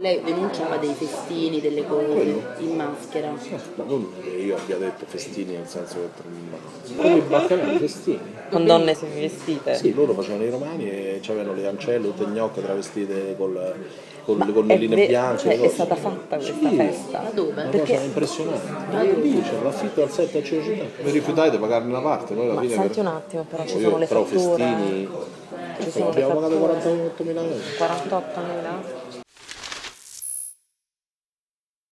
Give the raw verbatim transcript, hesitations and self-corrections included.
lei denunciava dei festini, delle cose in maschera. Ma non che io abbia detto festini nel senso che come i baccanali festini. Con donne vestite? Sì, loro facevano i romani e avevano le ancelle, tutte gnocche travestite col, col, Ma le colmelline è ve- bianche. cioè, le è cose. stata fatta questa Sì, festa? Ma dove? Una Perché- cosa impressionante. E lì c'è l'affitto al sette a Cinecittà. Vi rifiutate di pagarne una parte, noi alla Ma fine senti per- un attimo, però ci Io, sono le però fatture. festini Ci sono le abbiamo pagato fatture. quarantottomila euro. quarantottomila?